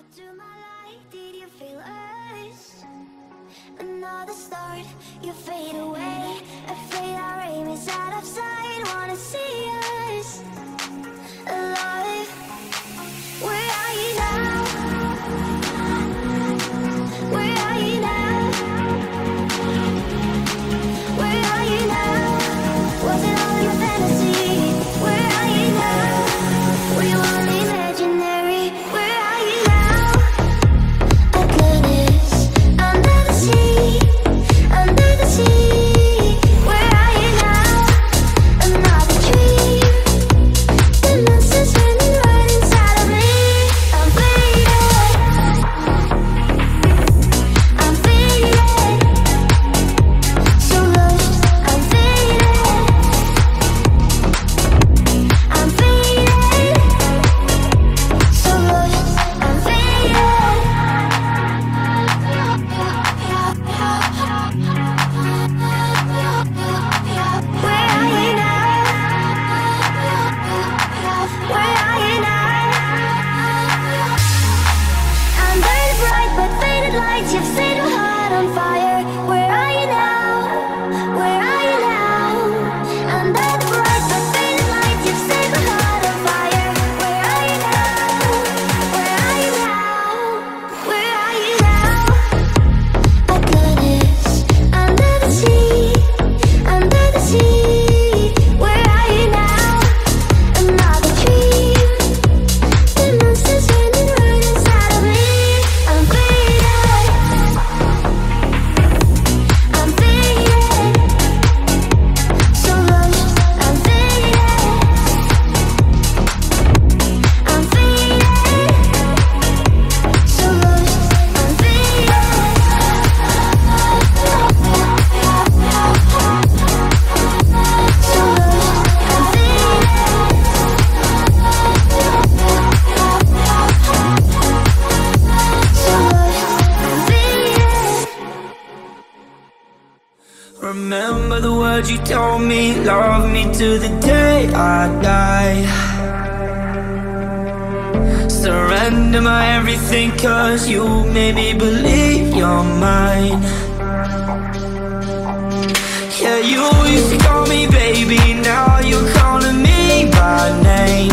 to my light, did you feel us? Another start, you fade away. Afraid our aim is out of sight. Wanna see us alive. Where are you now? Where are you now? Where are you now? Was it all your fantasy? Where are you now? Were you only imaginary? Where are you now? Atlantis, under the sea, under the sea. Where are you now? Another dream. The monster's running right inside of me. I'm faded. I'm faded. So lost. I'm faded. I'm faded. So lost. I'm faded. Where are you now? Where are you now? Under the bright but faded lights, you've set your heart on fire. Where are you now? Where are you now? Under the bright but faded lights, you've set your heart on fire. Where are you now? Where are you now? Where are you now? Atlantis, under the sea, under the sea. Where are you now? Another dream. The monster's running right inside of me. I'm faded. I'm faded. So lost. I'm faded. I'm faded. So lost. I'm faded. So lost. I'm Remember the words you told me, love me to the day I die. Surrender my everything, cause you made me believe you're mine. Yeah, you used to call me baby, now you're calling me by name.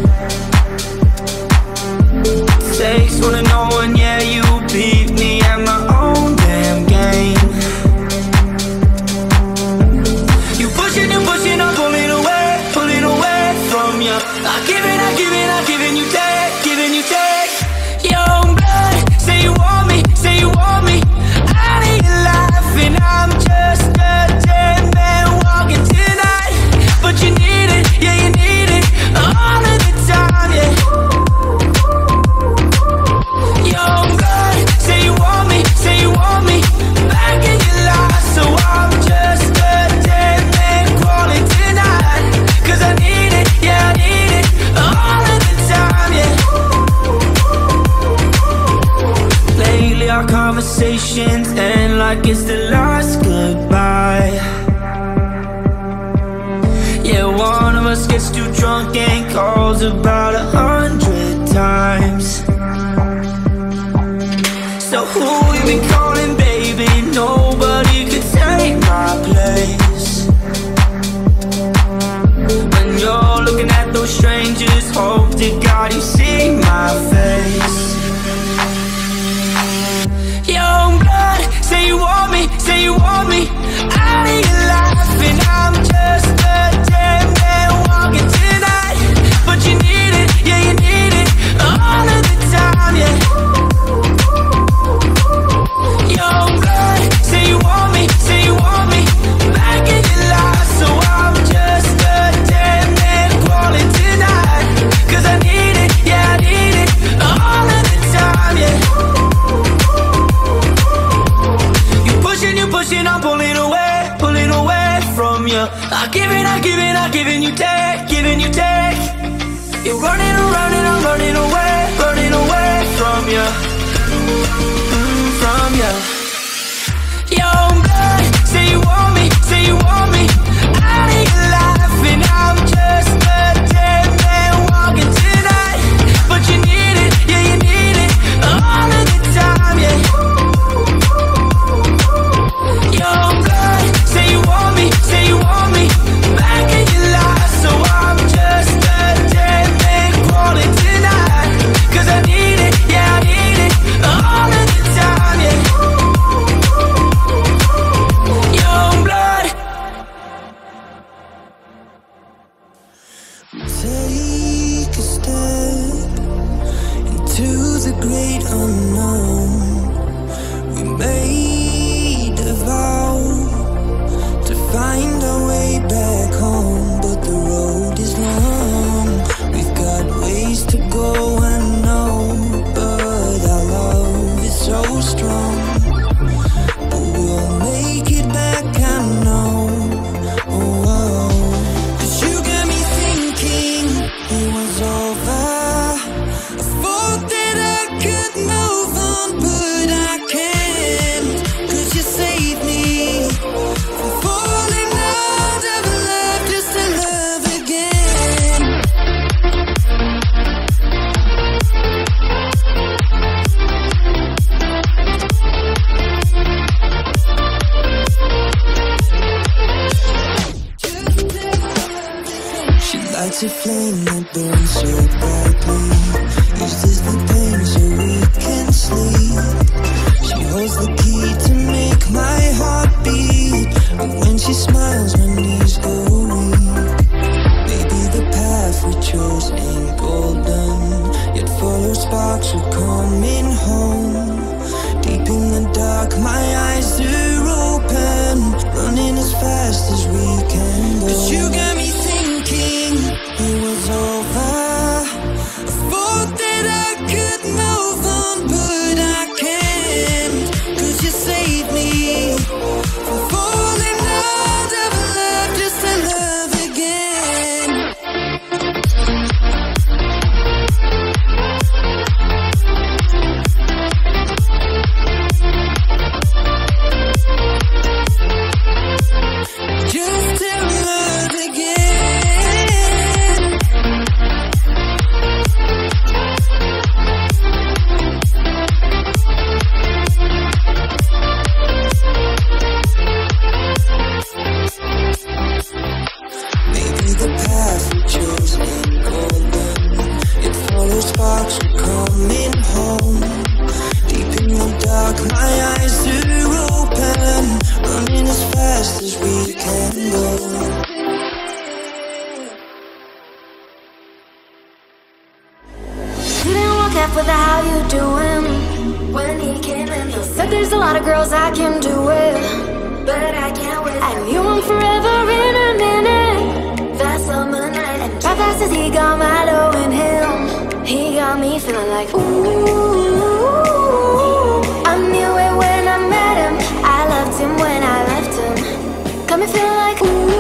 Takes one to know one, yeah, you beat me at my own damn game. You pushing, I'm pulling away from you. I'm giving, you take, giving you take. Youngblood, say you want me, I need your life, and I'm just a dead man walking tonight. But you need it, yeah, you need it, all of the time, yeah. Youngblood, say you want me, back in your life, so I'm just a dead man crawling tonight. Cause I need it, yeah, I need it, all of the time, yeah. Lately our conversations end like it's the last goodbye. Yeah, one of us gets too drunk and calls about 100 times. So who you been calling, baby? Nobody could take my place. When you're looking at those strangers, hope to God you see my face. Youngblood, say you want me, I need your life, and I'm just a dead man walking tonight. But you need it, yeah, you need it, all of the time, yeah. a flame that burns so brightly. Is this the pain so we can sleep? She holds the key to make my heart beat, but when she smiles my knees go weak. Maybe the path we chose ain't golden, yet follow sparks are coming home. Deep in the dark my eyes are open, running as fast as we can go. 'Cause you got me thinking it was over. I thought that I could move on, but I can't. 'Cause you saved me from falling out of love just to love again. Just to love again. Maybe the path we chose ain't golden, yet follow sparks are coming home. Deep in the dark my eyes are open, running as fast as we can go. You didn't walk up with a how you doing when he came in. He said there's a lot of girls I can do it, but I can't wait. I knew him forever in a minute. That summer night, and how fast as he got Milo in him, he got me feeling like ooh. I knew it when I met him. I loved him when I left him. Got me feeling like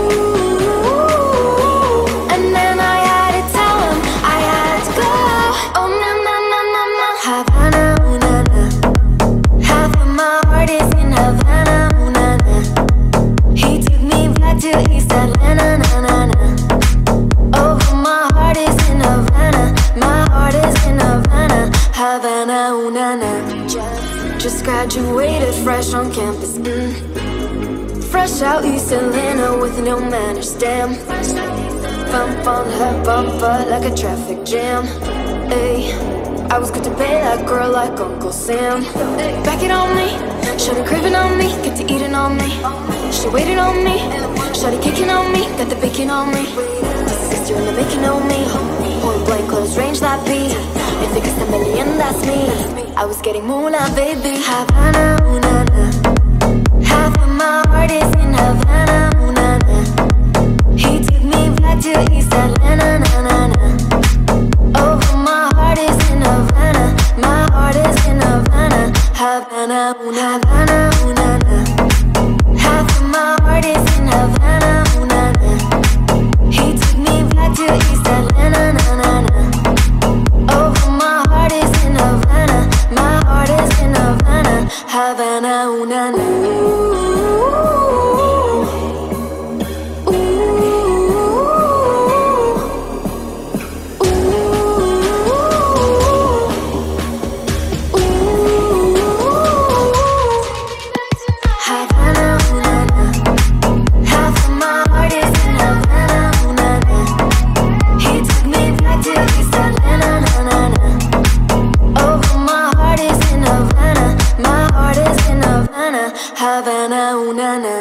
ooh. And then I had to tell him I had to go. Oh na na na na na. Havana, ooh na na. Half of my heart is in Havana, ooh na na. He took me back to East Atlanta, na na na. Oh, my heart is in Havana. My heart is in Havana. Havana, ooh na na. Just graduated fresh on campus, fresh out East Atlanta with no manners, damn. Bump on her bumper like a traffic jam. Ayy, I was good to pay that girl like Uncle Sam. Back it on me, shawty craving on me, get to eating on me. She waited on me, shawty kicking on me, got the bacon on me. Sister in the making on me, point blank close range that beat. If it costs $1 million, that's me. I was getting moolah, baby. Havana, ooh na na. Half of my heart is in Havana, ooh na na. He took me back to East Atlanta, na na na. Oh, my heart is in Havana. My heart is in Havana. Havana, ooh na Havana, ooh na na. Half of my heart is in Havana, ooh na na. He took me back to East Atlanta, na na na. Oh, my heart is in Havana. My heart is in Havana. Havana, ooh na na. Havana, ooh na na.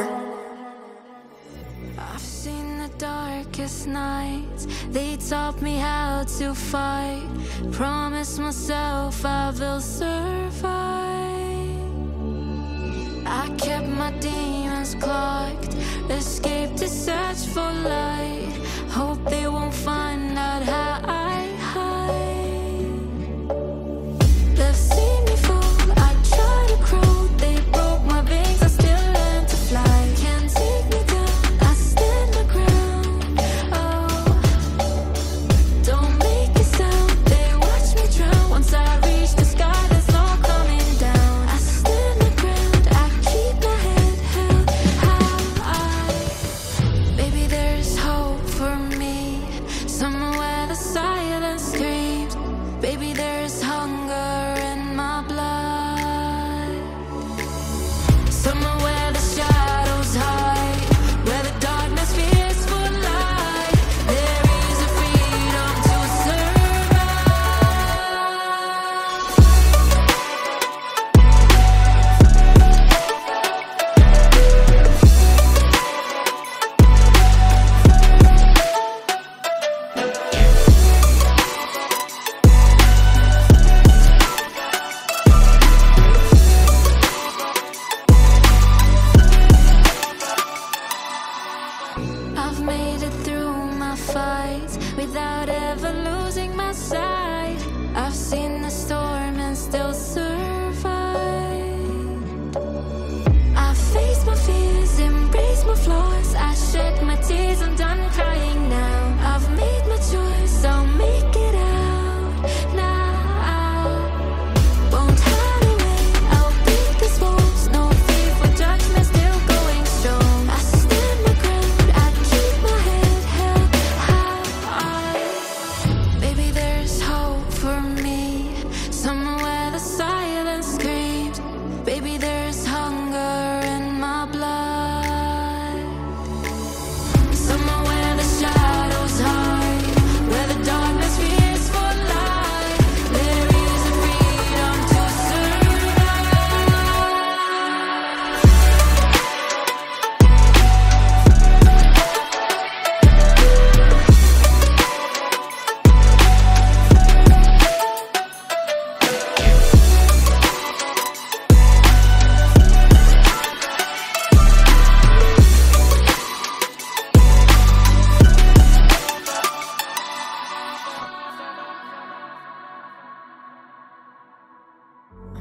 I've seen the darkest nights. They taught me how to fight. Promised myself I will survive. I kept my demons clocked. Escaped to search for light. Hope they won't find out how I hide. They've seen me fall. I try to crawl. They broke my wings. I still learn to fly. Can't take me down. I stand my ground. Oh, don't make a sound. They watch me drown. Once I reach the sky, there's no coming down. I stand my ground. I keep my head held high. Maybe there's hope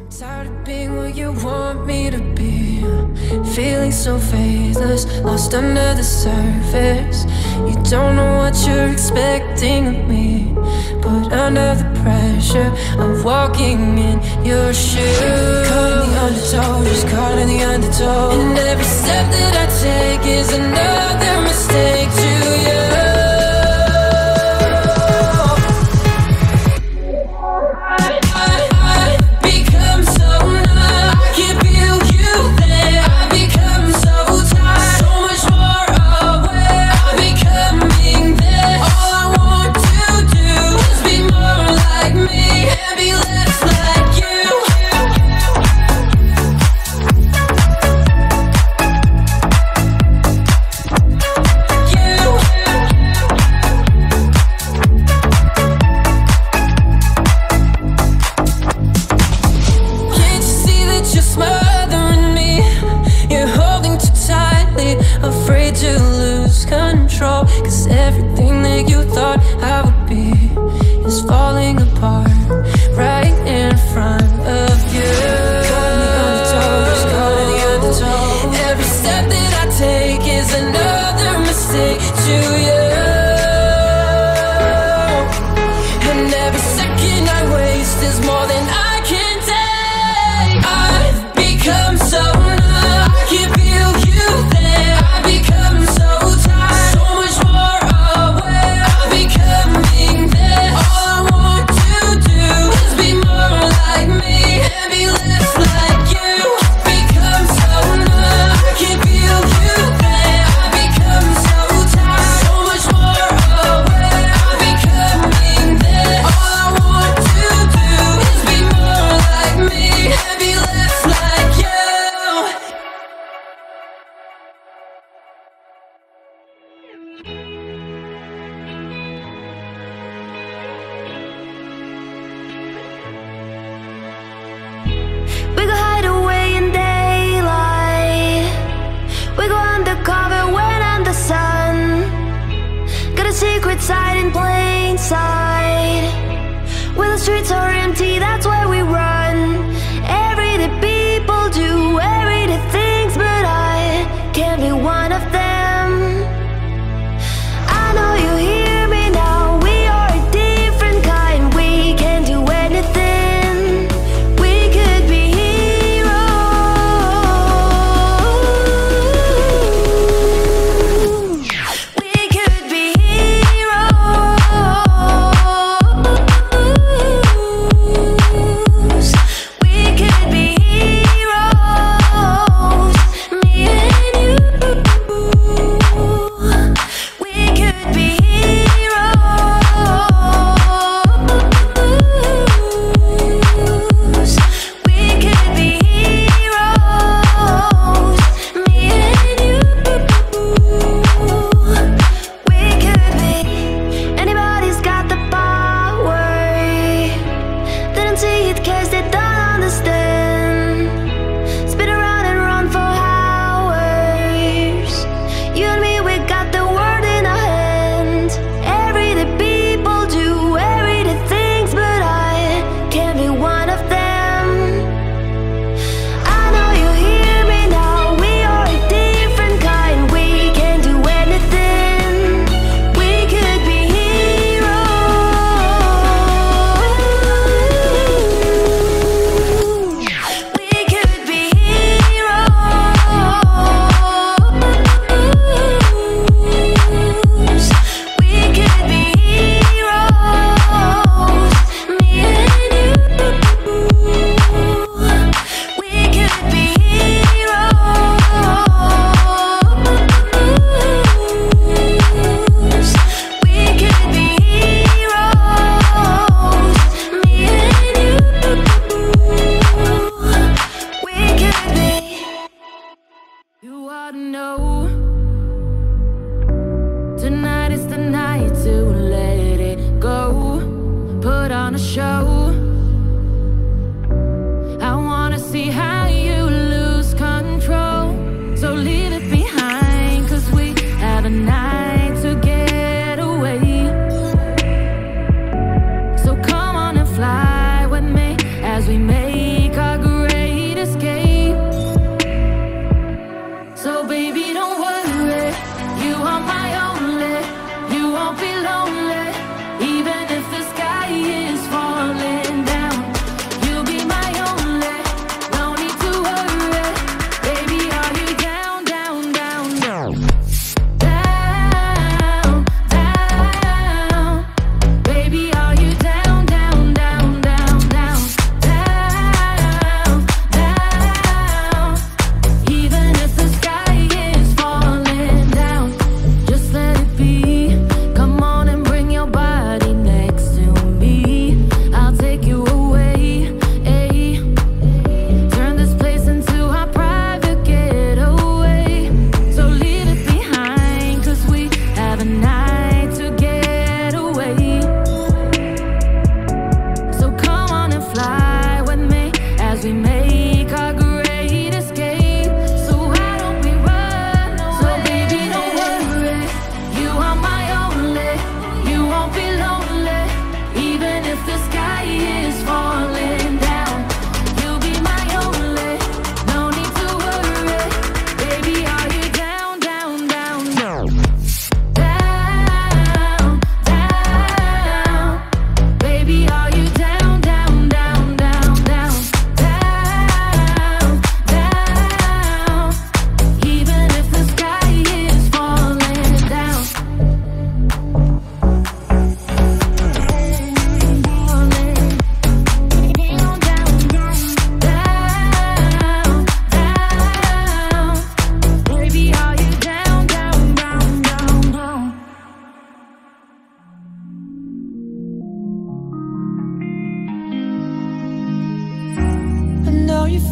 Tired of being what you want me to be, feeling so faithless, lost under the surface. You don't know what you're expecting of me, but under the pressure of walking in your shoes, caught in the undertow, just caught in the undertow. And every step that I take is another mistake to you. we make our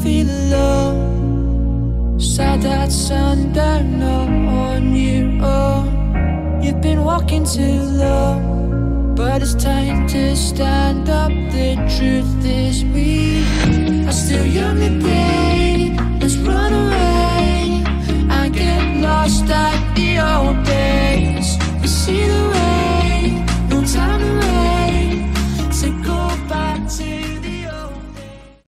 feel alone. Sad that sundown on your own. You've been walking too long, but it's time to stand up. The truth is we are still young today. Let's run away.